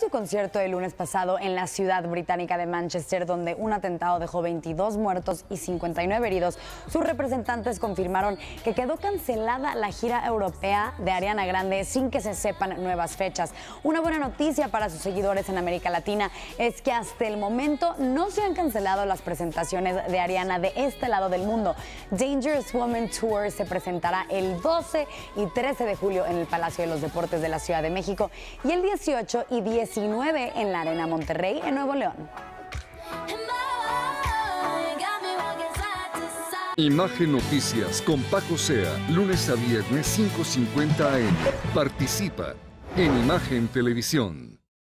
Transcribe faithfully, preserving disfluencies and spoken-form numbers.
su concierto el lunes pasado en la ciudad británica de Manchester, donde un atentado dejó veintidós muertos y cincuenta y nueve heridos, sus representantes confirmaron que quedó cancelada la gira europea de Ariana Grande sin que se sepan nuevas fechas. Una buena noticia para sus seguidores en América Latina es que hasta el momento no se han cancelado las presentaciones de Ariana de este lado del mundo. Dangerous Woman Tour se presentará el doce y trece de julio en el Palacio de los Deportes de la Ciudad de México y el dieciocho y diecinueve en la Arena Monterrey en Nuevo León. Imagen Noticias con Paco Sea, lunes a viernes cinco cincuenta a eme. Participa en Imagen Televisión.